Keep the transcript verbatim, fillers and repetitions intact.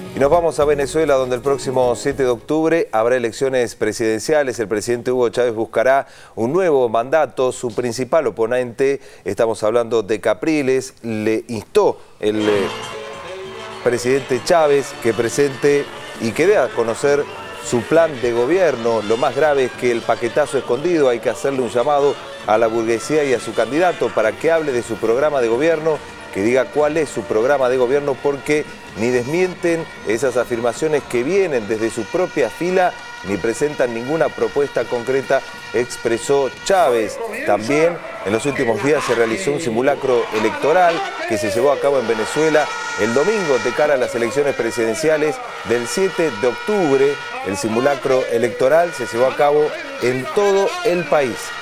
Y nos vamos a Venezuela, donde el próximo siete de octubre habrá elecciones presidenciales. El presidente Hugo Chávez buscará un nuevo mandato. Su principal oponente, estamos hablando de Capriles, le instó el eh, presidente Chávez que presente y que dé a conocer su plan de gobierno. Lo más grave es que el paquetazo escondido, hay que hacerle un llamado a la burguesía y a su candidato para que hable de su programa de gobierno, que diga cuál es su programa de gobierno, porque ni desmienten esas afirmaciones que vienen desde su propia fila, ni presentan ninguna propuesta concreta, expresó Chávez. También en los últimos días se realizó un simulacro electoral que se llevó a cabo en Venezuela el domingo de cara a las elecciones presidenciales del siete de octubre. El simulacro electoral se llevó a cabo en todo el país.